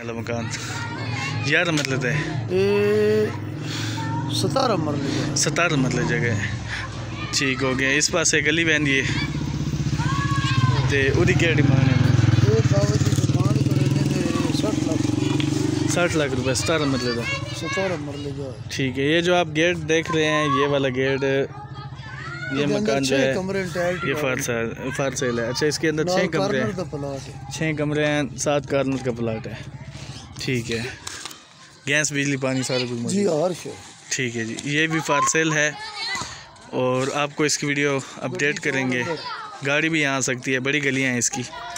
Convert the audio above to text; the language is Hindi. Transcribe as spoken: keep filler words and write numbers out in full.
वाला मकान यार मतलब है सतारह मरले सतारह मतलब जगह है। ठीक हो गया। इस पास एक गली बहन है ते उदी क्या डिमांड है? साठ लाख रुपए सतारह मतलब का सतारह मरले का। ठीक है। ये जो आप गेट देख रहे हैं ये वाला गेट, ये मकान जो है ये फार फार सेल है। अच्छा इसके अंदर छः कमरे हैं, छः कमरे हैं, सात कार्नर का प्लाट है। ठीक है। गैस बिजली पानी सारा कुछ जी हर शे। ठीक है जी। ये भी फार सेल है और आपको इसकी वीडियो अपडेट करेंगे। गाड़ी भी यहाँ आ सकती है, बड़ी गलियाँ हैं इसकी।